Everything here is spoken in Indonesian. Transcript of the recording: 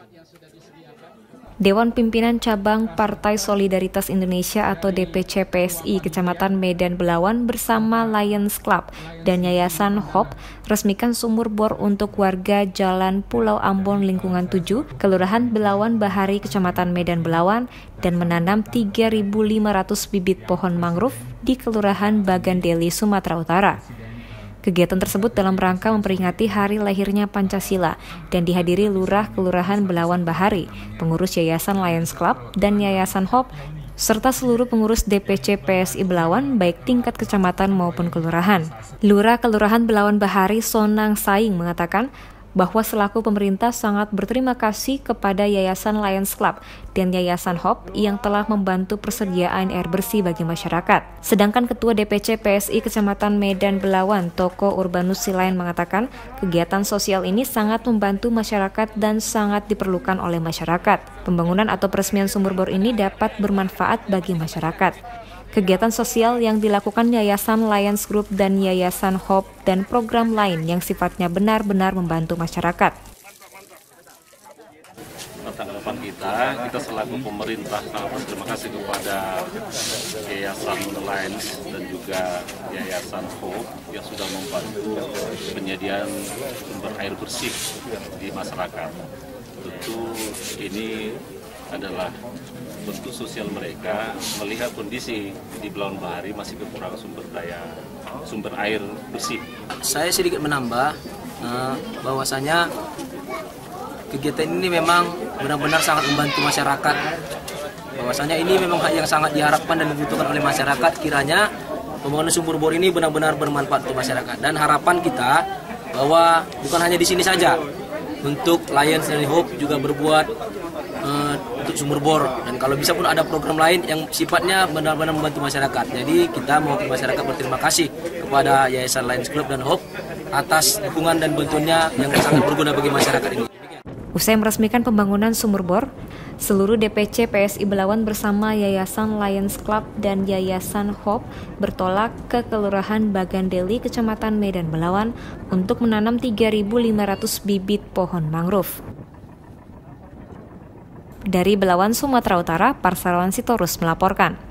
Dewan Pimpinan Cabang Partai Solidaritas Indonesia atau DPC PSI Kecamatan Medan Belawan bersama Lions Club dan Yayasan Hope resmikan sumur bor untuk warga Jalan Pulau Ambon Lingkungan 7, Kelurahan Belawan Bahari, Kecamatan Medan Belawan, dan menanam 3.500 bibit pohon mangrove di Kelurahan Bagandeli, Sumatera Utara. Kegiatan tersebut dalam rangka memperingati hari lahirnya Pancasila dan dihadiri Lurah Kelurahan Belawan Bahari, pengurus Yayasan Lions Club dan Yayasan Hope, serta seluruh pengurus DPC PSI Belawan baik tingkat kecamatan maupun kelurahan. Lurah Kelurahan Belawan Bahari Sonang Saing mengatakan bahwa selaku pemerintah sangat berterima kasih kepada Yayasan Lions Club dan Yayasan Hope yang telah membantu persediaan air bersih bagi masyarakat. Sedangkan Ketua DPC PSI Kecamatan Medan Belawan, Toko Urbanus Silain mengatakan kegiatan sosial ini sangat membantu masyarakat dan sangat diperlukan oleh masyarakat. Pembangunan atau peresmian sumur bor ini dapat bermanfaat bagi masyarakat. Kegiatan sosial yang dilakukan Yayasan Lions Group dan Yayasan Hope dan program lain yang sifatnya benar-benar membantu masyarakat. Tanggapan kita selaku pemerintah sangat berterima kasih kepada Yayasan Lions dan juga Yayasan Hope yang sudah membantu penyediaan sumber air bersih di masyarakat. Tentu ini adalah bentuk sosial mereka melihat kondisi di Belawan Bahari masih kekurangan sumber air bersih. Saya sedikit menambah bahwasanya kegiatan ini memang benar-benar sangat membantu masyarakat. Bahwasanya ini memang hal yang sangat diharapkan dan dibutuhkan oleh masyarakat. Kiranya pembangunan sumur bor ini benar-benar bermanfaat untuk masyarakat. Dan harapan kita bahwa bukan hanya di sini saja, untuk Lions dan Hope juga berbuat untuk sumur bor, dan kalau bisa pun ada program lain yang sifatnya benar-benar membantu masyarakat. Jadi kita mau masyarakat berterima kasih kepada Yayasan Lions Club dan Hope atas dukungan dan bantuannya yang sangat berguna bagi masyarakat ini. Usai meresmikan pembangunan sumur bor, seluruh DPC PSI Belawan bersama Yayasan Lions Club dan Yayasan Hope bertolak ke Kelurahan Bagandeli, Kecamatan Medan Belawan untuk menanam 3.500 bibit pohon mangrove. Dari Belawan, Sumatera Utara, Parsawan Sitorus melaporkan.